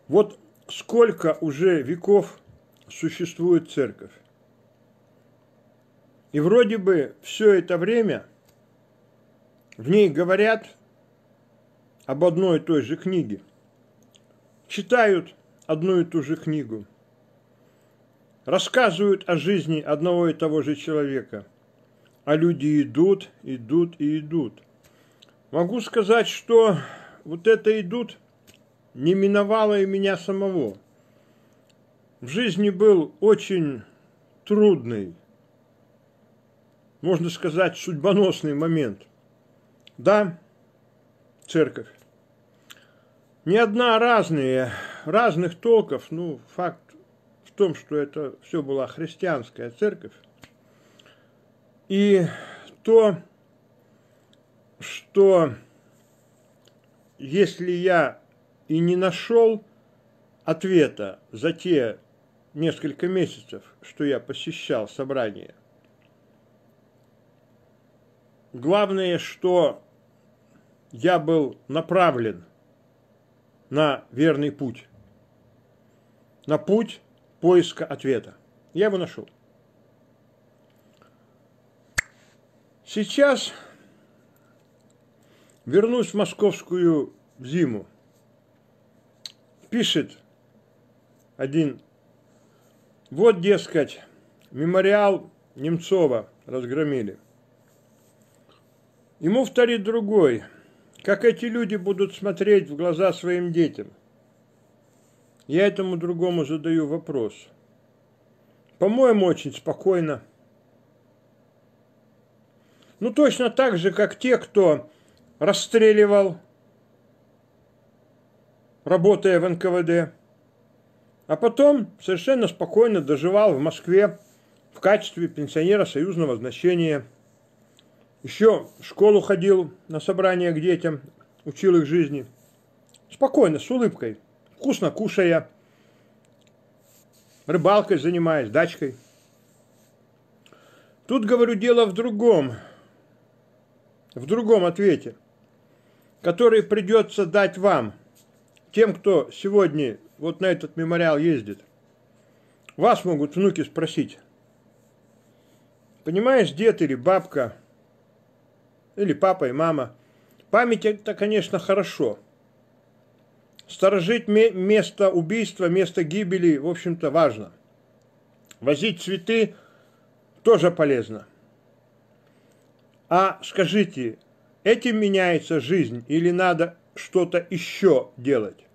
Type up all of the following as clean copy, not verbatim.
Вот сколько уже веков существует церковь. И вроде бы все это время в ней говорят об одной и той же книге. Читают одну и ту же книгу. Рассказывают о жизни одного и того же человека. А люди идут, идут и идут. Могу сказать, что вот это идут не миновало и меня самого. В жизни был очень трудный, можно сказать, судьбоносный момент. Да, церковь. Не одна, разных толков, факт в том, что это все была христианская церковь. И то, что если я и не нашел ответа за те несколько месяцев, что я посещал собрания, главное, что я был направлен на верный путь, на путь поиска ответа. Я его нашел. Сейчас вернусь в московскую зиму. Пишет один: вот, дескать, мемориал Немцова разгромили. Ему вторит другой: как эти люди будут смотреть в глаза своим детям? Я этому другому задаю вопрос. По-моему, очень спокойно. Точно так же, как те, кто расстреливал, работая в НКВД, а потом совершенно спокойно доживал в Москве в качестве пенсионера союзного значения. Еще в школу ходил на собрания к детям, учил их жизни. Спокойно, с улыбкой, вкусно кушая, рыбалкой занимаясь, дачкой. Тут, говорю, дело в другом ответе, который придется дать вам, тем, кто сегодня вот на этот мемориал ездит. Вас могут внуки спросить: понимаешь, дед или бабка, или папа и мама, память это, конечно, хорошо. Сторожить место убийства, место гибели, в общем-то, важно. Возить цветы тоже полезно. А скажите, этим меняется жизнь или надо что-то еще делать?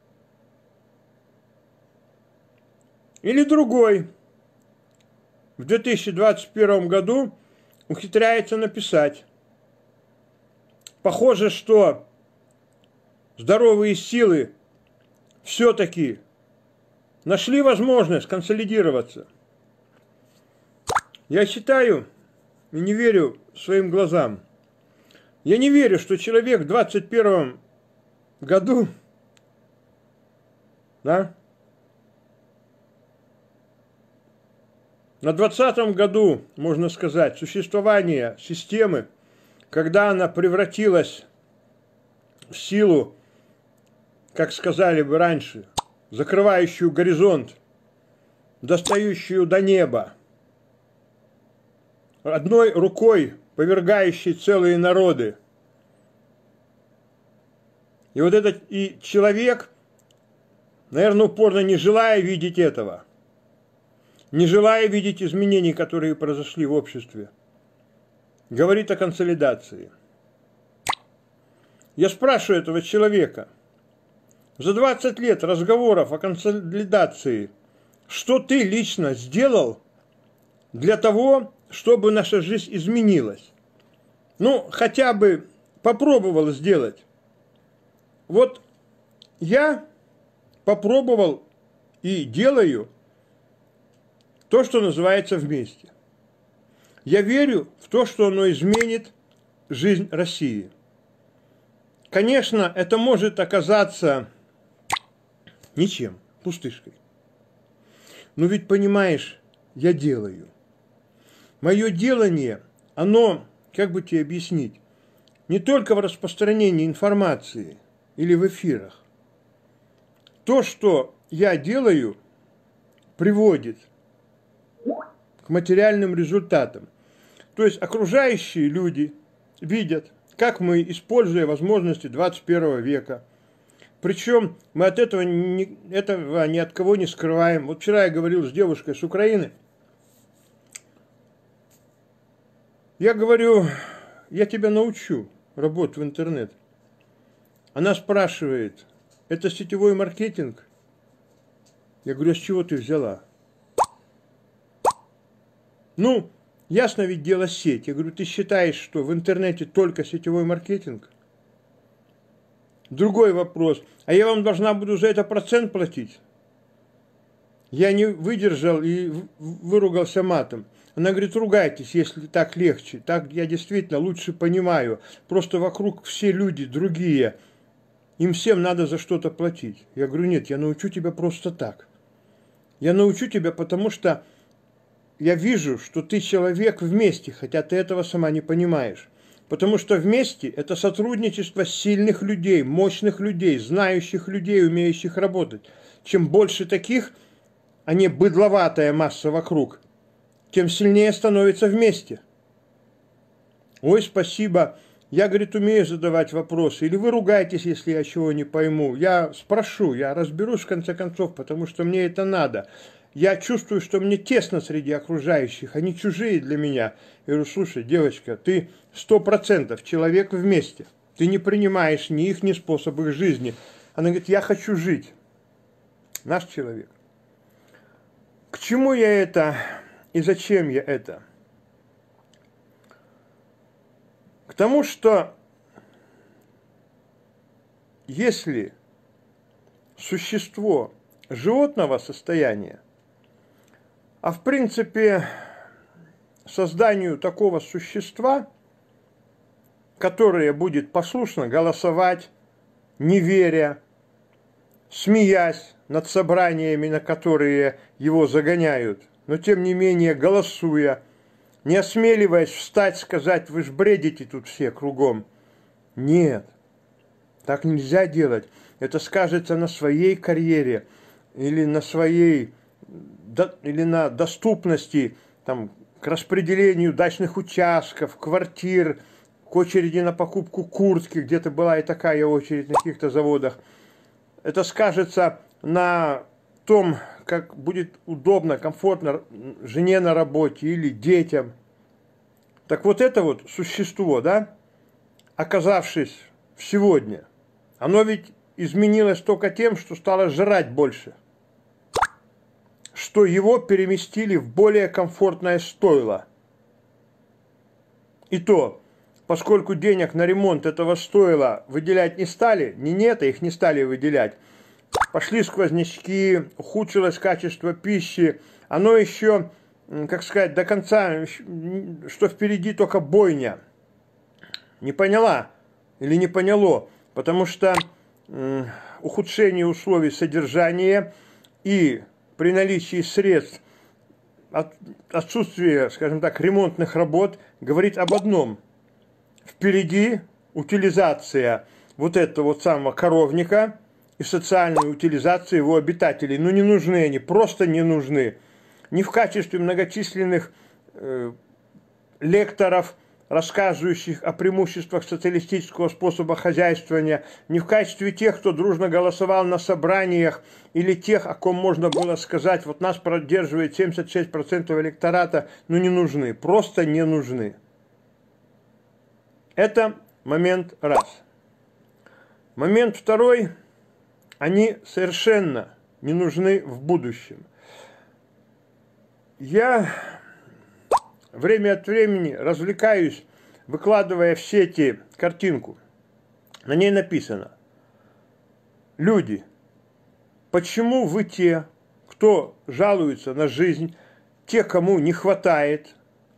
Или другой в 2021 году ухитряется написать: похоже, что здоровые силы все-таки нашли возможность консолидироваться. Я считаю и не верю своим глазам. Я не верю, что человек в 21 году, на 20-м году, можно сказать, существования системы, когда она превратилась в силу, как сказали бы раньше, закрывающую горизонт, достающую до неба, одной рукой повергающей целые народы. И вот этот человек, наверное, упорно не желая видеть этого, не желая видеть изменений, которые произошли в обществе, говорит о консолидации. Я спрашиваю этого человека: за 20 лет разговоров о консолидации, что ты лично сделал для того, чтобы наша жизнь изменилась? Хотя бы попробовал сделать. Вот я попробовал и делаю то, что называется вместе. Я верю в то, что оно изменит жизнь России. Конечно, это может оказаться ничем, пустышкой. Но ведь, понимаешь, я делаю. Мое делание, оно, как бы тебе объяснить, не только в распространении информации или в эфирах, то, что я делаю, приводит к материальным результатам. То есть окружающие люди видят, как мы, используя возможности 21 века, причем мы от этого ни от кого не скрываем. Вот вчера я говорил с девушкой с Украины. Я говорю, я тебя научу работать в интернет. Она спрашивает, это сетевой маркетинг? Я говорю, а с чего ты взяла? Ну, ясно ведь дело сеть. Я говорю, ты считаешь, что в интернете только сетевой маркетинг? Другой вопрос. А я вам должна буду за это процент платить? Я не выдержал и выругался матом. Она говорит, ругайтесь, если так легче. Так я действительно лучше понимаю. Просто вокруг все люди другие. Им всем надо за что-то платить. Я говорю, нет, я научу тебя просто так. Я научу тебя, потому что я вижу, что ты человек вместе, хотя ты этого сама не понимаешь. Потому что вместе это сотрудничество сильных людей, мощных людей, знающих людей, умеющих работать. Чем больше таких, а не быдловатая масса вокруг, тем сильнее становится вместе. Ой, спасибо. Я, говорит, умею задавать вопросы. Или вы ругаетесь, если я чего не пойму. Я спрошу, я разберусь в конце концов, потому что мне это надо. Я чувствую, что мне тесно среди окружающих, они чужие для меня. Я говорю, слушай, девочка, ты 100% человек вместе. Ты не принимаешь ни их, ни способ их жизни. Она говорит, я хочу жить. Наш человек. К чему я это и зачем я это? К тому, что если существо животного состояния, а в принципе созданию такого существа, которое будет послушно голосовать, не веря, смеясь над собраниями, на которые его загоняют, но тем не менее голосуя, не осмеливаясь встать, сказать, вы ж бредите тут все кругом. Нет, так нельзя делать. Это скажется на своей карьере или на своей, или на доступности там, к распределению дачных участков, квартир, к очереди на покупку куртки, где-то была и такая очередь на каких-то заводах. Это скажется на том, как будет удобно, комфортно жене на работе или детям. Так вот это вот существо, да, оказавшись сегодня, оно ведь изменилось только тем, что стало жрать больше, что его переместили в более комфортное стойло. И то, поскольку денег на ремонт этого стойла выделять не стали, их не стали выделять, пошли сквознячки, ухудшилось качество пищи, оно еще, как сказать, до конца, что впереди только бойня. Не поняла или не поняло, потому что ухудшение условий содержания и при наличии средств отсутствие, скажем так, ремонтных работ говорит об одном. Впереди утилизация вот этого вот самого коровника и социальная утилизация его обитателей. Ну, не нужны они, просто не нужны. Ни в качестве многочисленных лекторов, рассказывающих о преимуществах социалистического способа хозяйствования, ни в качестве тех, кто дружно голосовал на собраниях, или тех, о ком можно было сказать, вот нас поддерживает 76% электората, ну не нужны, просто не нужны. Это момент раз. Момент второй, они совершенно не нужны в будущем. Я время от времени развлекаюсь, выкладывая в сети картинку. На ней написано: люди, почему вы те, кто жалуется на жизнь, те, кому не хватает,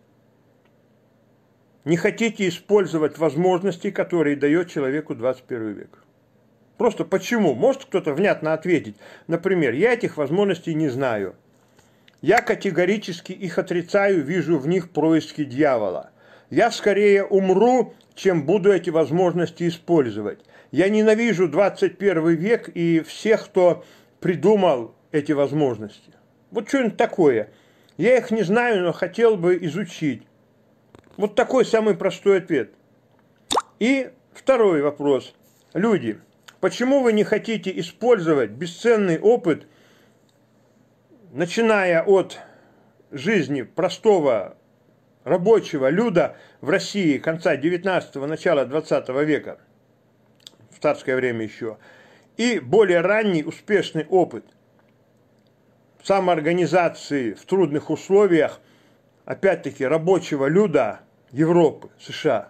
не хотите использовать возможности, которые дает человеку 21 век? Просто почему? Может кто-то внятно ответить? Например, я этих возможностей не знаю. Я категорически их отрицаю, вижу в них происки дьявола. Я скорее умру, чем буду эти возможности использовать. Я ненавижу 21 век и всех, кто придумал эти возможности? Вот что-нибудь такое. Я их не знаю, но хотел бы изучить. Вот такой самый простой ответ. И второй вопрос. Люди, почему вы не хотите использовать бесценный опыт, начиная от жизни простого рабочего люда в России конца 19-го, начала 20 века, в царское время еще, и более ранний успешный опыт самоорганизации в трудных условиях, опять-таки, рабочего люда Европы, США.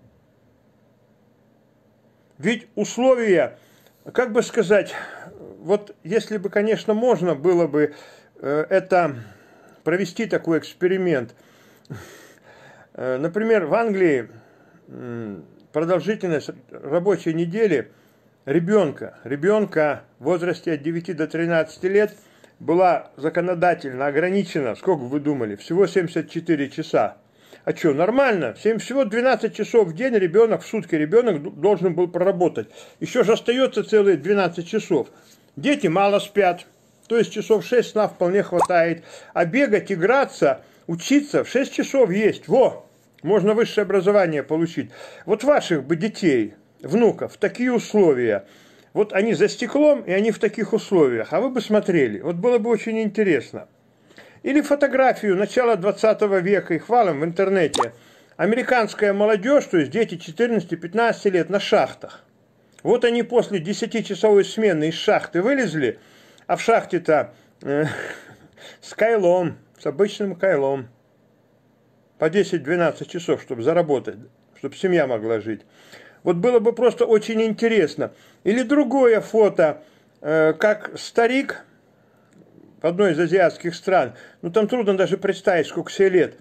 Ведь условия, как бы сказать, вот если бы, конечно, можно было бы это провести такой эксперимент. Например, в Англии продолжительность рабочей недели ребенка в возрасте от 9 до 13 лет была законодательно ограничена, сколько вы думали, всего 74 часа. А что, нормально? Всего 12 часов в день ребенок, в сутки ребенок должен был проработать. Еще же остается целые 12 часов. Дети мало спят, то есть часов 6 сна вполне хватает. А бегать, играться, учиться в 6 часов есть. Во! Можно высшее образование получить. Вот ваших бы детей, внуков, в такие условия. Вот они за стеклом, и они в таких условиях. А вы бы смотрели. Вот было бы очень интересно. Или фотографию начала 20 века, их валом в интернете. Американская молодежь, то есть дети 14-15 лет на шахтах. Вот они после 10-часовой смены из шахты вылезли, а в шахте-то с кайлом, с обычным кайлом. По 10-12 часов, чтобы заработать, чтобы семья могла жить. Вот было бы просто очень интересно. Или другое фото, как старик в одной из азиатских стран, ну там трудно даже представить, сколько себе лет.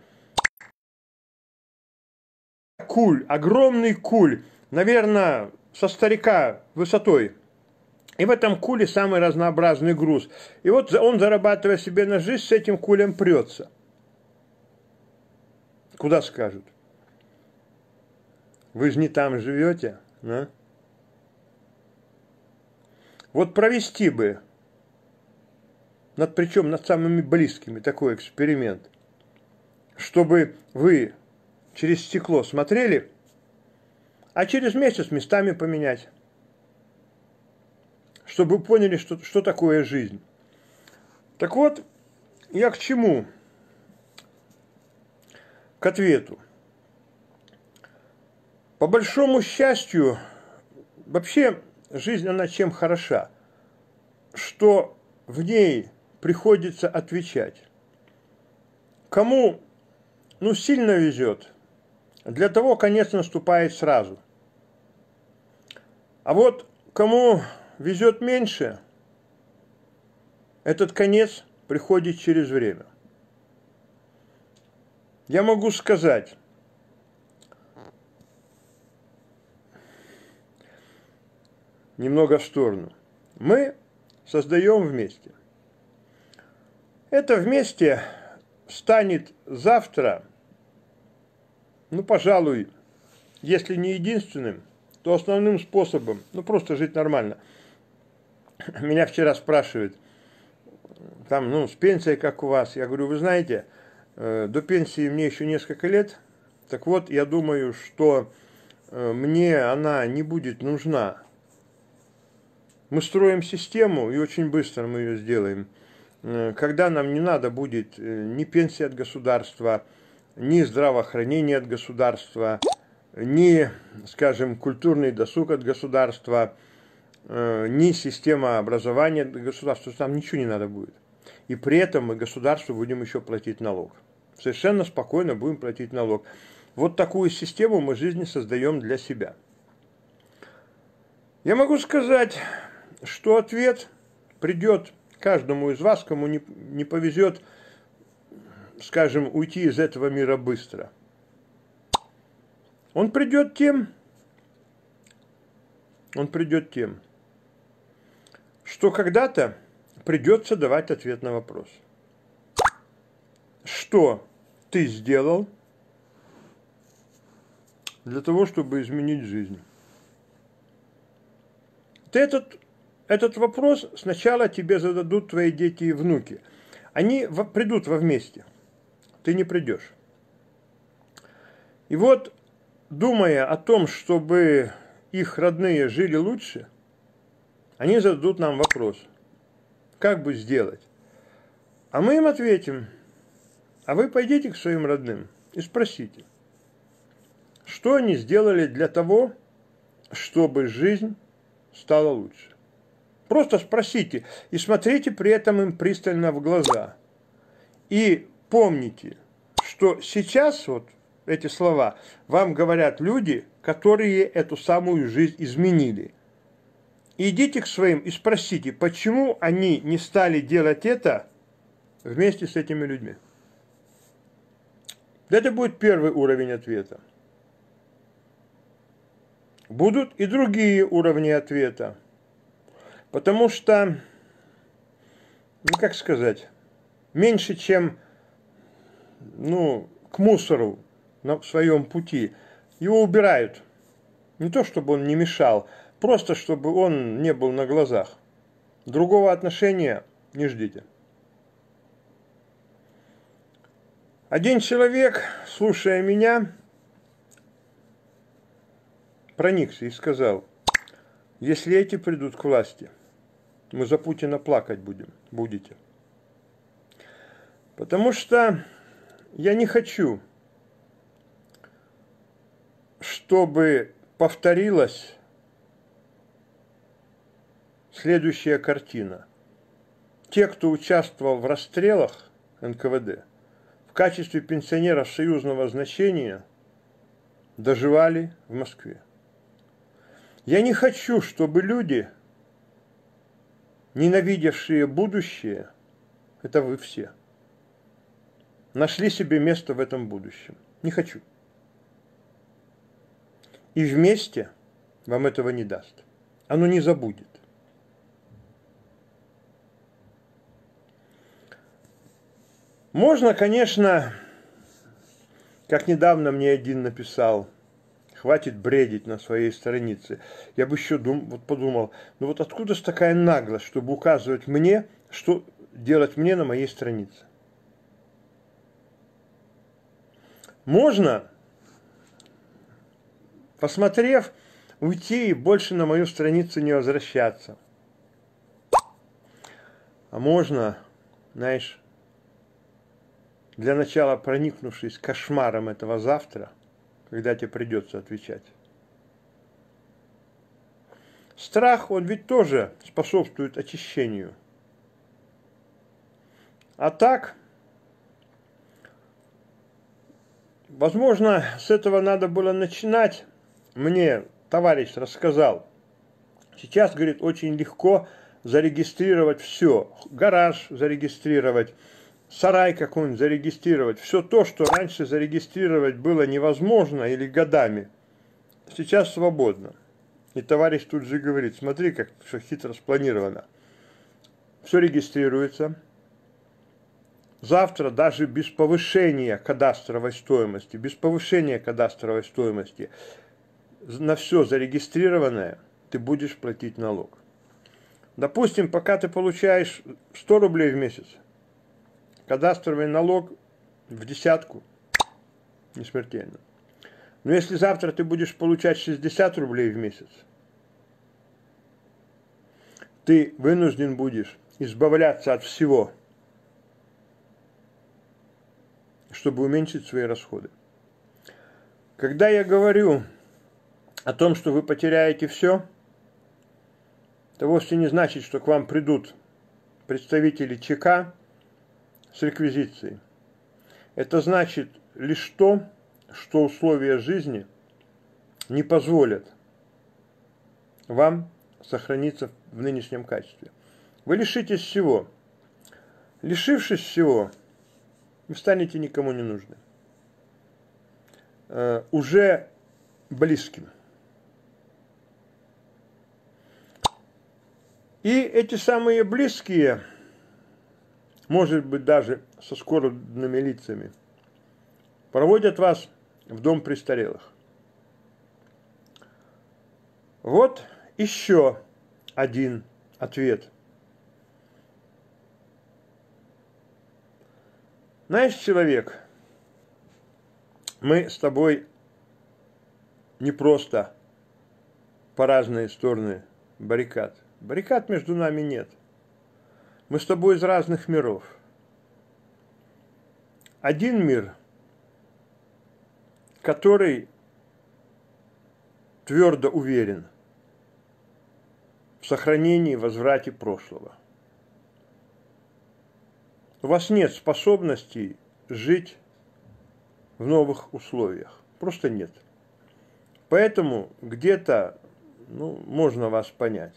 Куль, огромный куль, наверное, со старика высотой. И в этом куле самый разнообразный груз. И вот он, зарабатывая себе на жизнь, с этим кулем прется. Куда скажут? Вы же не там живете, да? Вот провести бы, причем над самыми близкими, такой эксперимент, чтобы вы через стекло смотрели, а через месяц местами поменять, чтобы вы поняли, что такое жизнь. Так вот, я к чему? К ответу. По большому счастью, вообще жизнь, она чем хороша? Что в ней приходится отвечать. Кому, сильно везет, для того конец наступает сразу. А вот кому везет меньше, этот конец приходит через время. Я могу сказать, немного в сторону. Мы создаем вместе. Это вместе станет завтра, пожалуй, если не единственным, то основным способом, просто жить нормально. Меня вчера спрашивают, с пенсией как у вас? Я говорю, вы знаете, до пенсии мне еще несколько лет, так вот, я думаю, что мне она не будет нужна. Мы строим систему, и очень быстро мы ее сделаем, когда нам не надо будет ни пенсии от государства, ни здравоохранения от государства, ни, скажем, культурный досуг от государства, ни система образования от государства, нам ничего не надо будет. И при этом мы государству будем еще платить налог. Совершенно спокойно будем платить налог. Вот такую систему мы в жизни создаем для себя. Я могу сказать, что ответ придет каждому из вас, кому не повезет, скажем, уйти из этого мира быстро. Он придет тем, что когда-то придется давать ответ на вопрос. Что ты сделал для того, чтобы изменить жизнь? Ты этот этот вопрос сначала тебе зададут твои дети и внуки. Они придут во вместе. Ты не придешь. И вот, думая о том, чтобы их родные жили лучше, они зададут нам вопрос, как бы сделать. А мы им ответим, а вы пойдите к своим родным и спросите, что они сделали для того, чтобы жизнь стала лучше. Просто спросите и смотрите при этом им пристально в глаза. И помните, что сейчас вот эти слова вам говорят люди, которые эту самую жизнь изменили. Идите к своим и спросите, почему они не стали делать это вместе с этими людьми. Это будет первый уровень ответа. Будут и другие уровни ответа. Потому что, ну как сказать, меньше чем к мусору на своем пути его убирают. Не то, чтобы он не мешал, просто чтобы он не был на глазах. Другого отношения не ждите. Один человек, слушая меня, проникся и сказал, если эти придут к власти, мы за Путина плакать будете. Потому что я не хочу, чтобы повторилась следующая картина. Те, кто участвовал в расстрелах НКВД, в качестве пенсионеров союзного значения доживали в Москве. Я не хочу, чтобы люди, ненавидевшие будущее, это вы все, нашли себе место в этом будущем. Не хочу. И вместе вам этого не даст. Оно не забудет. Можно, конечно, как недавно мне один написал, хватит бредить на своей странице. Я бы еще подумал, ну вот откуда же такая наглость, чтобы указывать мне, что делать мне на моей странице. Можно, посмотрев, уйти и больше на мою страницу не возвращаться. А можно, знаешь, для начала проникнувшись кошмаром этого завтра, когда тебе придется отвечать. Страх, он ведь тоже способствует очищению. А так, возможно, с этого надо было начинать. Мне товарищ рассказал. Сейчас, говорит, очень легко зарегистрировать все. Гараж зарегистрировать, сарай какой-нибудь зарегистрировать. Все то, что раньше зарегистрировать было невозможно или годами, сейчас свободно. И товарищ тут же говорит, смотри, как все хитро спланировано. Все регистрируется. Завтра даже без повышения кадастровой стоимости, на все зарегистрированное ты будешь платить налог. Допустим, пока ты получаешь 100 рублей в месяц, кадастровый налог в десятку, не смертельно. Но если завтра ты будешь получать 60 рублей в месяц, ты вынужден будешь избавляться от всего, чтобы уменьшить свои расходы. Когда я говорю о том, что вы потеряете все, это вовсе не значит, что к вам придут представители ЧК с реквизицией. Это значит лишь то, что условия жизни не позволят вам сохраниться в нынешнем качестве. Вы лишитесь всего. Лишившись всего, вы станете никому не нужны. Уже близким. И эти самые близкие, может быть, даже со скорбными лицами, проводят вас в дом престарелых. Вот еще один ответ. Знаешь, человек, мы с тобой не просто по разные стороны баррикад. Баррикад между нами нет. Мы с тобой из разных миров. Один мир, который твердо уверен в сохранении и возврате прошлого. У вас нет способности жить в новых условиях. Просто нет. Поэтому где-то, можно вас понять.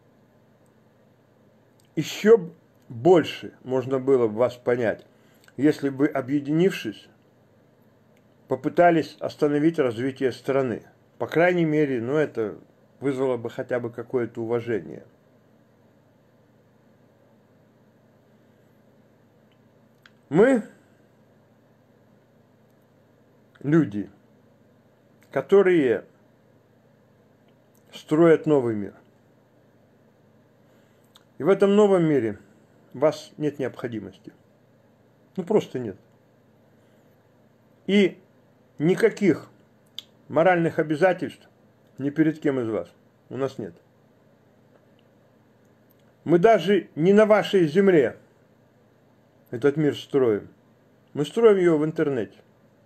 Еще больше можно было бы вас понять, если бы, объединившись, попытались остановить развитие страны. По крайней мере, это вызвало бы хотя бы какое-то уважение. Мы люди, которые строят новый мир. И в этом новом мире у вас нет необходимости. Просто нет. И никаких моральных обязательств ни перед кем из вас у нас нет. Мы даже не на вашей земле этот мир строим. Мы строим его в интернете.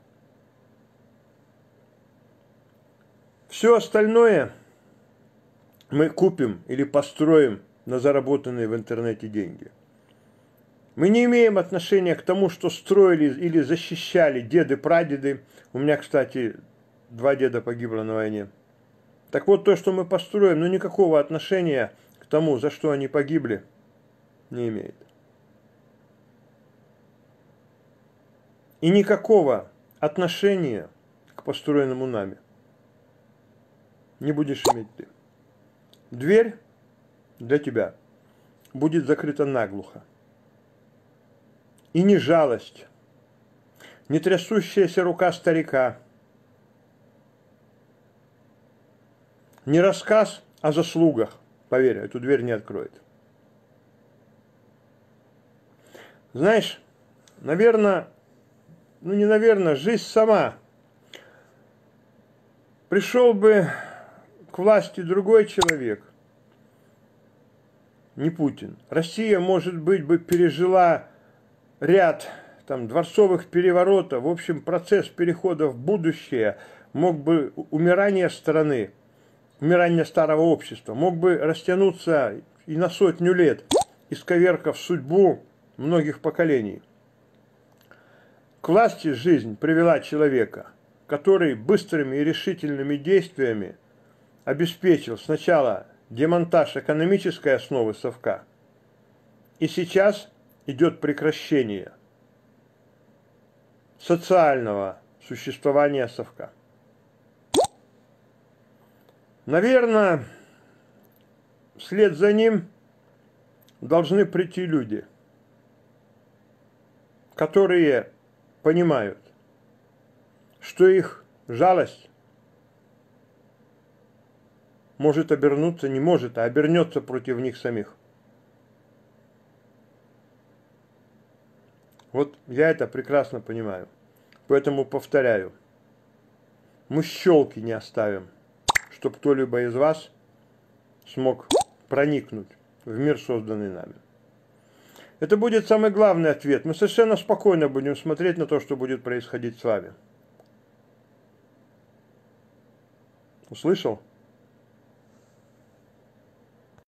Все остальное мы купим или построим на заработанные в интернете деньги. Мы не имеем отношения к тому, что строили или защищали деды-прадеды. У меня, кстати, 2 деда погибло на войне. Так вот, то, что мы построим, никакого отношения к тому, за что они погибли, не имеет. И никакого отношения к построенному нами не будешь иметь ты. Дверь для тебя будет закрыта наглухо. И ни жалость, ни трясущаяся рука старика, ни рассказ о заслугах, поверь, эту дверь не откроет. Знаешь, жизнь сама. Пришел бы к власти другой человек, не Путин. Россия, может быть, бы пережила ряд дворцовых переворотов, в общем, процесс перехода в будущее, мог бы умирание страны, умирание старого общества, мог бы растянуться и на 100 лет, исковеркав судьбу многих поколений. К власти жизнь привела человека, который быстрыми и решительными действиями обеспечил сначала демонтаж экономической основы совка, и сейчас идет прекращение социального существования совка. Наверное, вслед за ним должны прийти люди, которые понимают, что их жалость может обернуться, не может, а обернется против них самих. Вот я это прекрасно понимаю. Поэтому повторяю, мы щелки не оставим, чтобы кто-либо из вас смог проникнуть в мир, созданный нами. Это будет самый главный ответ. Мы совершенно спокойно будем смотреть на то, что будет происходить с вами. Услышал?